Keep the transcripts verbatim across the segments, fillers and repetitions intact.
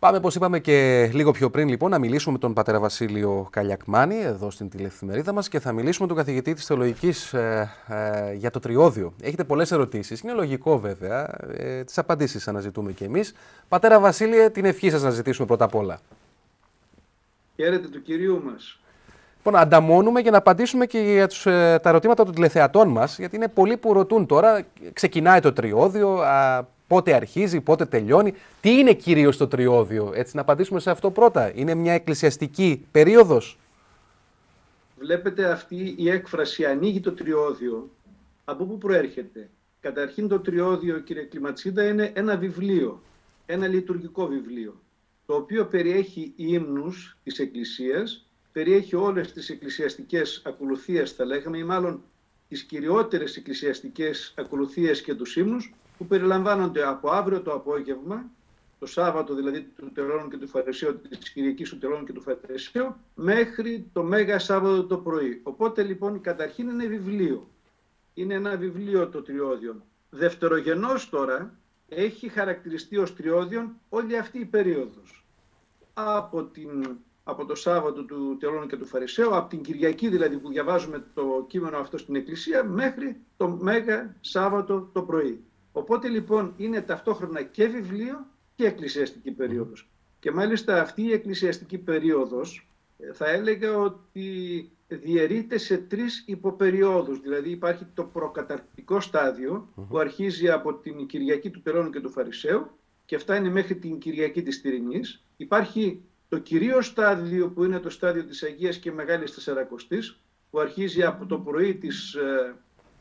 Πάμε, όπως είπαμε και λίγο πιο πριν, λοιπόν, να μιλήσουμε με τον πατέρα Βασίλειο Καλιακμάνη, εδώ στην τηλεφημερίδα μας, και θα μιλήσουμε με τον καθηγητή της Θεολογικής ε, ε, για το Τριώδιο. Έχετε πολλές ερωτήσεις, είναι λογικό βέβαια, ε, τις απαντήσεις αναζητούμε κι εμείς. Πατέρα Βασίλειε, την ευχή σας να ζητήσουμε πρώτα απ' όλα. Χαίρετε του Κυρίου μας. Λοιπόν, ανταμώνουμε για να απαντήσουμε και για τους, ε, τα ερωτήματα των τηλεθεατών μας, γιατί είναι πολλοί που ρωτούν τώρα, ξεκινάει το Τριώδιο, α, πότε αρχίζει, πότε τελειώνει, τι είναι κυρίως το Τριώδιο, έτσι να απαντήσουμε σε αυτό πρώτα. Είναι μια εκκλησιαστική περίοδος? Βλέπετε, αυτή η έκφραση ανοίγει το Τριώδιο. Από πού προέρχεται? Καταρχήν το Τριώδιο, κύριε Κλιματσίδα, είναι ένα βιβλίο, ένα λειτουργικό βιβλίο, το οποίο περιέχει ύμνους της Εκκλησίας, περιέχει όλες τις εκκλησιαστικές ακολουθίες, θα λέγαμε, ή μάλλον τις κυριότερες εκκλησιαστικές ακολουθίες και τους ύμνους, που περιλαμβάνονται από αύριο το απόγευμα, το Σάββατο δηλαδή του Τελώνου και του Φαρισαίου, της Κυριακής του Τελώνου και του Φαρισαίου, μέχρι το Μέγα Σάββατο το πρωί. Οπότε λοιπόν καταρχήν είναι βιβλίο. Είναι ένα βιβλίο το Τριώδιον. Δευτερογενώς τώρα έχει χαρακτηριστεί ως Τριώδιον όλη αυτή η περίοδος. Από, την, από το Σάββατο του Τελώνου και του Φαρισαίου, από την Κυριακή δηλαδή που διαβάζουμε το κείμενο αυτό στην Εκκλησία, μέχρι το Μέγα Σάββατο το πρωί. Οπότε λοιπόν είναι ταυτόχρονα και βιβλίο και εκκλησιαστική περίοδος. Και μάλιστα αυτή η εκκλησιαστική περίοδος θα έλεγα ότι διαιρείται σε τρεις υποπεριόδους. Δηλαδή υπάρχει το προκαταρκτικό στάδιο που αρχίζει από την Κυριακή του Τελώνου και του Φαρισαίου και φτάνει μέχρι την Κυριακή της Τυρινής. Υπάρχει το κυρίως στάδιο που είναι το στάδιο της Αγίας και Μεγάλης Τεσσαρακοστής, που αρχίζει από το πρωί της, ε,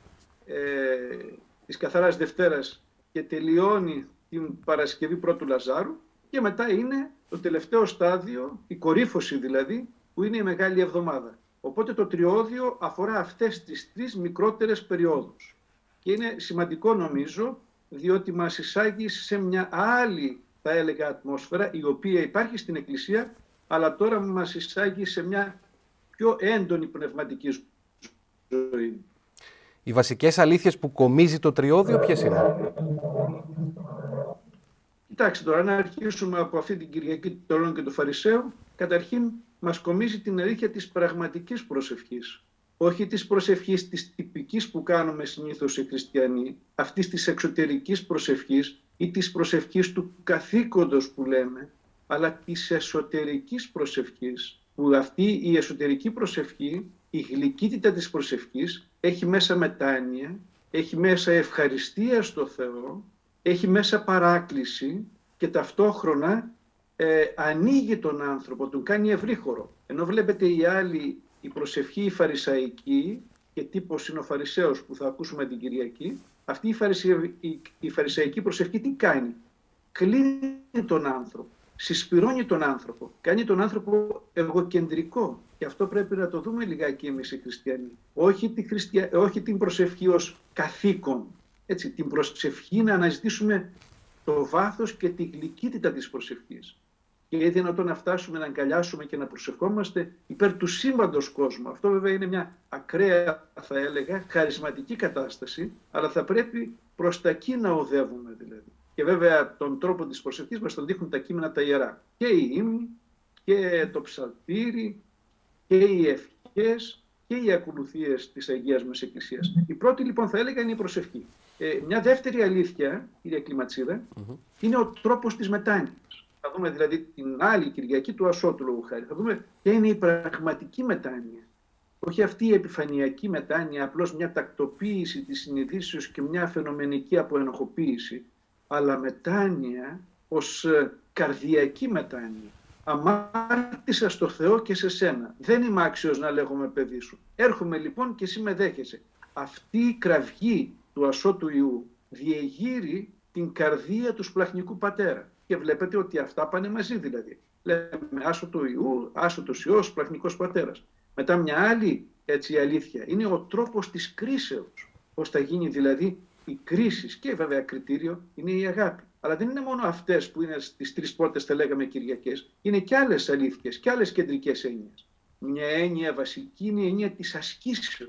ε, της Καθαράς Δευτέρας και τελειώνει την Παρασκευή Πρώτου Λαζάρου, και μετά είναι το τελευταίο στάδιο, η κορύφωση δηλαδή, που είναι η Μεγάλη Εβδομάδα. Οπότε το Τριώδιο αφορά αυτές τις τρεις μικρότερες περιόδους. Και είναι σημαντικό νομίζω, διότι μας εισάγει σε μια άλλη, θα έλεγα, ατμόσφαιρα, η οποία υπάρχει στην Εκκλησία, αλλά τώρα μας εισάγει σε μια πιο έντονη πνευματική ζωή. Οι βασικές αλήθειες που κομίζει το Τριώδιο ποιες είναι? Κοιτάξτε τώρα, να αρχίσουμε από αυτή την Κυριακή του Τελώνου και του Φαρισαίου. Καταρχήν μας κομίζει την αλήθεια της πραγματικής προσευχής. Όχι της προσευχής της τυπικής που κάνουμε συνήθως οι χριστιανοί, αυτής της εξωτερικής προσευχής ή της προσευχής του καθήκοντος που λέμε, αλλά της εσωτερικής προσευχής, που αυτή η εσωτερική προσευχή, η γλυκύτητα της προσευχής, έχει μέσα μετάνοια, έχει μέσα ευχαριστία στο Θεό, έχει μέσα παράκληση και ταυτόχρονα ε, ανοίγει τον άνθρωπο, τον κάνει ευρύχωρο. Ενώ βλέπετε η άλλη, η προσευχή η φαρισαϊκή, και τύπος είναι ο Φαρισαίος που θα ακούσουμε την Κυριακή, αυτή η, φαρισε... η... η φαρισαϊκή προσευχή τι κάνει? Κλείνει τον άνθρωπο, συσπυρώνει τον άνθρωπο, κάνει τον άνθρωπο εγωκεντρικό. Και αυτό πρέπει να το δούμε λιγάκι εμείς οι χριστιανοί. Όχι, τη χριστια... Όχι την προσευχή ως καθήκον. Έτσι, την προσευχή να αναζητήσουμε το βάθος και τη γλυκύτητα της προσευχής. Και είναι δυνατόν να φτάσουμε να αγκαλιάσουμε και να προσευχόμαστε υπέρ του σύμπαντος κόσμου. Αυτό βέβαια είναι μια ακραία, θα έλεγα, χαρισματική κατάσταση, αλλά θα πρέπει προς τα εκεί να οδεύουμε δηλαδή. Και βέβαια τον τρόπο της προσευχής μας τον δείχνουν τα κείμενα τα ιερά. Και οι ύμνοι, και το ψαλτήρι, και οι ευχές, και οι ακολουθίες της Αγίας μας Εκκλησίας. Η πρώτη λοιπόν θα έλεγα είναι η προσευχή. Ε, μια δεύτερη αλήθεια, κυρία Κλιματσίδα, mm-hmm. είναι ο τρόπος της μετάνοιας. Θα δούμε δηλαδή την άλλη Κυριακή του Ασώτου λόγου χάρη. Θα δούμε ποια είναι η πραγματική μετάνοια. Όχι αυτή η επιφανειακή μετάνοια, απλώς μια τακτοποίηση της συνειδήσεως και μια φαινομενική αποενοχοποίηση, αλλά μετάνοια ως καρδιακή μετάνοια. Αμάρτησα στο Θεό και σε σένα. Δεν είμαι άξιος να λέγομαι παιδί σου. Έρχομαι λοιπόν και εσύ με δέχεσαι. Αυτή η κραυγή του ασώτου Ιού διεγείρει την καρδία του σπλαχνικού πατέρα. Και βλέπετε ότι αυτά πάνε μαζί δηλαδή. Λέμε άσωτο Ιού, άσωτος Υιός, σπλαχνικός πατέρας. Μετά μια άλλη έτσι αλήθεια είναι ο τρόπος της κρίσεως. Πώς θα γίνει δηλαδή η κρίση, και βέβαια κριτήριο είναι η αγάπη. Αλλά δεν είναι μόνο αυτές που είναι στις τρεις πρώτες, θα λέγαμε, Κυριακές. Είναι και άλλες αλήθειες και άλλες κεντρικές έννοιες. Μια έννοια βασική είναι η έννοια της ασκήσεως.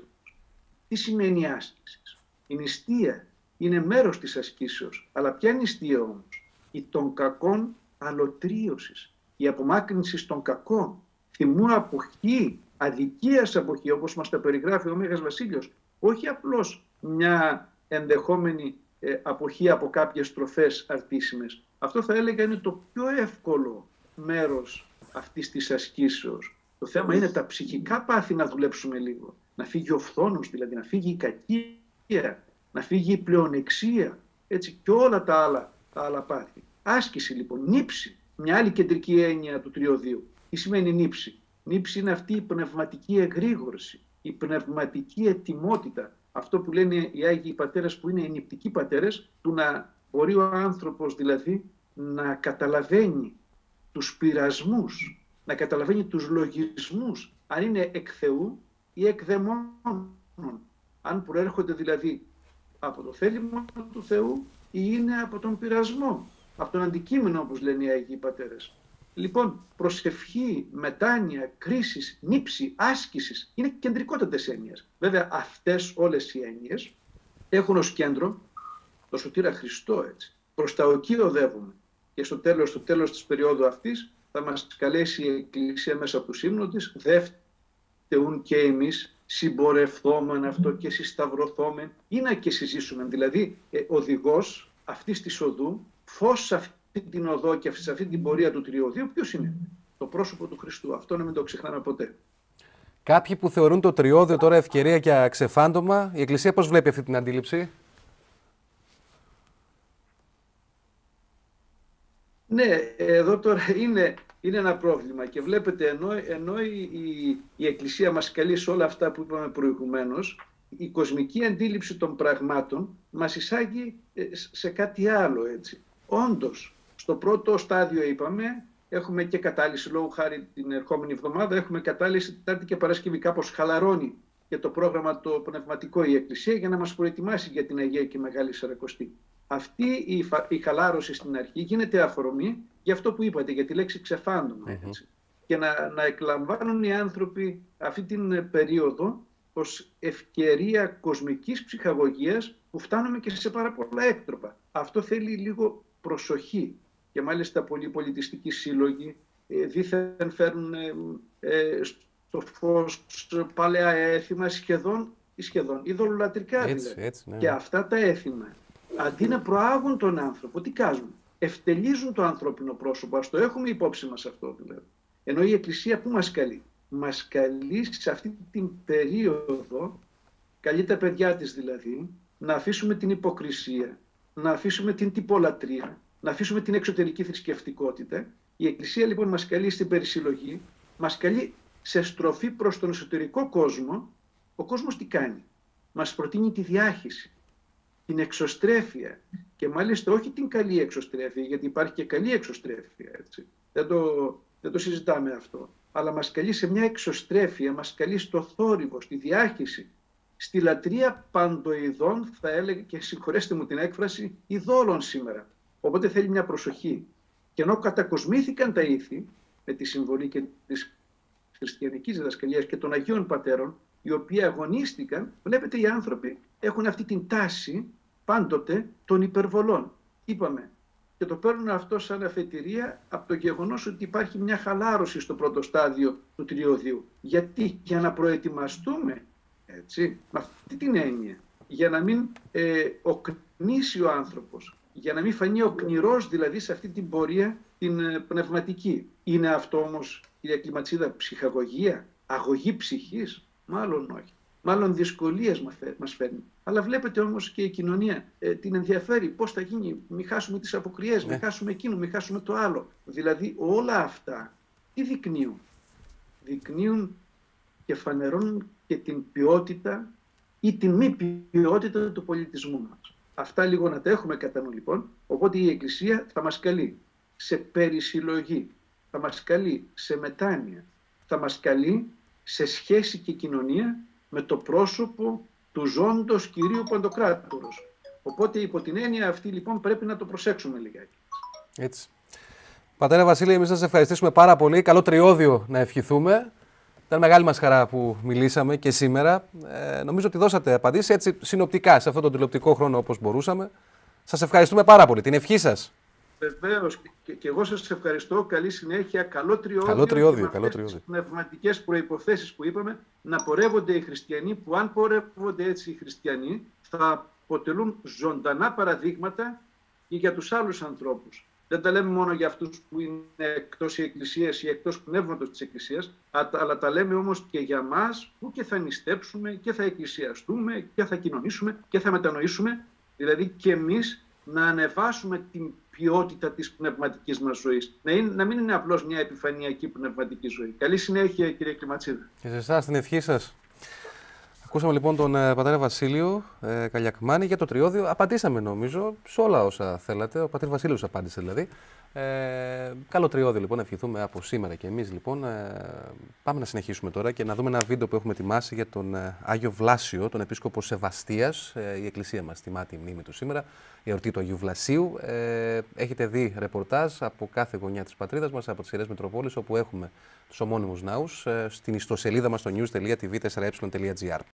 Τι σημαίνει η άσκηση? Η νηστεία είναι μέρος της ασκήσεως. Αλλά ποια νηστεία όμως? Η των κακών αλωτρίωσης, η απομάκρυνση των κακών, θυμού αποχή, αδικίας αποχή, όπως μας τα περιγράφει ο Μέγας Βασίλειος, όχι απλώς μια ενδεχόμενη ε, αποχή από κάποιες τροφές αρτήσιμες. Αυτό θα έλεγα είναι το πιο εύκολο μέρος αυτής της ασκήσεως. Το θέμα είναι τα ψυχικά πάθη να δουλέψουμε λίγο. Να φύγει ο φθόνος, δηλαδή να φύγει η κακία, να φύγει η πλεονεξία, έτσι, και όλα τα άλλα, τα άλλα πάθη. Άσκηση λοιπόν, νύψη, μια άλλη κεντρική έννοια του τριωδίου. Τι σημαίνει νύψη? Νύψη είναι αυτή η πνευματική εγρήγορση, η πνευματική ετοιμότητα. Αυτό που λένε οι Άγιοι Πατέρες, που είναι οι νηπτικοί πατέρες, του να μπορεί ο άνθρωπος δηλαδή να καταλαβαίνει τους πειρασμούς, να καταλαβαίνει τους λογισμούς, αν είναι εκ Θεού ή εκ δαιμόνων. Αν προέρχονται δηλαδή από το θέλημα του Θεού ή είναι από τον πειρασμό, από τον αντικείμενο, όπως λένε οι Άγιοι Πατέρες. Λοιπόν, προσευχή, μετάνοια, κρίσεις, νύψη, άσκησης είναι κεντρικότατες έννοιες. Βέβαια, αυτές όλες οι έννοιες έχουν ως κέντρο το Σωτήρα Χριστό, έτσι. Προς τα εκεί οδεύουμε. Και στο τέλος, στο τέλος της περίοδου αυτής θα μας καλέσει η Εκκλησία μέσα από τους ύμνους της, δεύτερον και εμείς συμπορευθόμεν αυτό και συσταυρωθόμεν, ή να και συζήσουμε. Δηλαδή, ε, οδηγός αυτής της οδού, φως αυτή την οδό και σε αυτή την πορεία του τριωδίου, ποιος είναι? Το πρόσωπο του Χριστού. Αυτό να μην το ξεχνάμε ποτέ. Κάποιοι που θεωρούν το τριώδιο τώρα ευκαιρία για ξεφάντωμα, η Εκκλησία πώς βλέπει αυτή την αντίληψη? Ναι, εδώ τώρα είναι, είναι ένα πρόβλημα και βλέπετε ενώ, ενώ η, η, η Εκκλησία μας καλεί σε όλα αυτά που είπαμε προηγουμένως, η κοσμική αντίληψη των πραγμάτων μας εισάγει σε κάτι άλλο, έτσι. Όντως, στο πρώτο στάδιο είπαμε, έχουμε και κατάλυση, λόγω χάρη την ερχόμενη εβδομάδα, έχουμε κατάλυση Τετάρτη και Παρασκευή, κάπως χαλαρώνει και το πρόγραμμα το πνευματικό η Εκκλησία για να μας προετοιμάσει για την Αγία και Μεγάλη Σαρακοστή. Αυτή η, η χαλάρωση στην αρχή γίνεται αφορμή για αυτό που είπατε, για τη λέξη ξεφάντωμα. Mm-hmm. Έτσι. Και να, να εκλαμβάνουν οι άνθρωποι αυτή την περίοδο ως ευκαιρία κοσμικής ψυχαγωγίας που φτάνουμε και σε πάρα πολλά έκτροπα. Αυτό θέλει λίγο προσοχή και μάλιστα πολλοί πολιτιστικοί σύλλογοι ε, δήθεν φέρνουν ε, ε, στο φως παλαιά έθιμα σχεδόν, σχεδόν ειδωλολατρικά δηλαδή. Έτσι, ναι. Και αυτά τα έθιμα αντί να προάγουν τον άνθρωπο, τι κάνουν? Ευτελίζουν το ανθρώπινο πρόσωπο. Ας το έχουμε υπόψη μας αυτό δηλαδή. Ενώ η Εκκλησία που μας καλεί? Μας καλεί σε αυτή την περίοδο, καλεί τα παιδιά της δηλαδή, να αφήσουμε την υποκρισία, να αφήσουμε την τυπολατρεία, να αφήσουμε την εξωτερική θρησκευτικότητα. Η Εκκλησία λοιπόν μας καλεί στην περισυλλογή, μας καλεί σε στροφή προς τον εσωτερικό κόσμο. Ο κόσμος τι κάνει? Μας προτείνει τη διάχυση, την εξωστρέφεια και μάλιστα όχι την καλή εξωστρέφεια, γιατί υπάρχει και καλή εξωστρέφεια, έτσι. Δεν το, δεν το συζητάμε αυτό. Αλλά μας καλεί σε μια εξωστρέφεια, μας καλεί στο θόρυβο, στη διάχυση, στη λατρεία παντοειδών, θα έλεγα, και συγχωρέστε μου την έκφραση, ειδόλων σήμερα. Οπότε θέλει μια προσοχή. Και ενώ κατακοσμήθηκαν τα ήθη, με τη συμβολή και της χριστιανικής διδασκαλίας και των Αγίων Πατέρων, οι οποίοι αγωνίστηκαν, βλέπετε οι άνθρωποι έχουν αυτή την τάση πάντοτε των υπερβολών. Είπαμε, και το παίρνουν αυτό σαν αφετηρία από το γεγονός ότι υπάρχει μια χαλάρωση στο πρώτο στάδιο του τριωδίου. Γιατί? Για να προετοιμαστούμε, έτσι, με αυτή την έννοια, για να μην ε, οκνήσει ο άνθρωπος, για να μην φανεί οκνηρός δηλαδή σε αυτή την πορεία την ε, πνευματική. Είναι αυτό όμως, κυρία Κλιματσίδα, ψυχαγωγία, αγωγή ψυχής? Μάλλον όχι. Μάλλον δυσκολίες μας φέρνει. Αλλά βλέπετε όμως και η κοινωνία ε, την ενδιαφέρει. Πώς θα γίνει? Μην χάσουμε τις αποκριές, ναι. Μην χάσουμε εκείνο, μην χάσουμε το άλλο. Δηλαδή όλα αυτά τι δεικνύουν? Δεικνύουν και φανερώνουν και την ποιότητα ή την μη ποιότητα του πολιτισμού μας. Αυτά λίγο να τα έχουμε κατά νου λοιπόν. Οπότε η Εκκλησία θα μας καλεί σε περισυλλογή, θα μας καλεί σε μετάνοια, θα μας καλεί σε σχέση και κοινωνία με το πρόσωπο του ζώντος Κυρίου Παντοκράτορος. Οπότε υπό την έννοια αυτή λοιπόν πρέπει να το προσέξουμε λιγάκι. Έτσι. Πατέρα Βασίλη, εμείς σας ευχαριστήσουμε πάρα πολύ. Καλό τριώδιο να ευχηθούμε. Ήταν μεγάλη μας χαρά που μιλήσαμε και σήμερα. Ε, νομίζω ότι δώσατε απαντήσεις έτσι συνοπτικά σε αυτόν τον τηλεοπτικό χρόνο όπως μπορούσαμε. Σας ευχαριστούμε πάρα πολύ. Την ευχή σας. Βεβαίως, και, και εγώ σας ευχαριστώ. Καλή συνέχεια, καλό τριώδιο. Καλό τριώδιο, και καλό με τριώδιο. τις πνευματικές προϋποθέσεις που είπαμε, να πορεύονται οι χριστιανοί, που αν πορεύονται έτσι οι χριστιανοί, θα αποτελούν ζωντανά παραδείγματα και για τους άλλους ανθρώπους. Δεν τα λέμε μόνο για αυτούς που είναι εκτός η Εκκλησίας ή εκτός πνεύματος της Εκκλησίας, αλλά τα λέμε όμως και για μας που και θα νηστέψουμε και θα εκκλησιαστούμε και θα κοινωνήσουμε και θα μετανοήσουμε. Δηλαδή και εμείς να ανεβάσουμε την ποιότητα της πνευματικής μας ζωής. Να, είναι, να μην είναι απλώς μια επιφανειακή πνευματική ζωή. Καλή συνέχεια, κύριε Κλιματσίδη. Και σε εσάς την ευχή σας. Ακούσαμε λοιπόν τον ε, πατέρα Βασίλειο ε, Καλιακμάνη για το τριώδιο. Απαντήσαμε νομίζω σε όλα όσα θέλατε. Ο πατήρ Βασίλειος απάντησε δηλαδή. Ε, καλό τριώδιο λοιπόν, ευχηθούμε από σήμερα και εμείς λοιπόν. Ε, πάμε να συνεχίσουμε τώρα και να δούμε ένα βίντεο που έχουμε ετοιμάσει για τον ε, Άγιο Βλάσιο, τον επίσκοπο Σεβαστίας. Ε, η Εκκλησία μας τιμά τη μνήμη του σήμερα, η εορτή του Αγίου Βλασίου. Ε, έχετε δει ρεπορτάζ από κάθε γωνιά της πατρίδας μας, από τις Ιερές Μητροπόλεις, όπου έχουμε τους ομώνυμους ναούς, ε, στην ιστοσελίδα μας στο news τελεία τ β τέσσερα ε τελεία gr.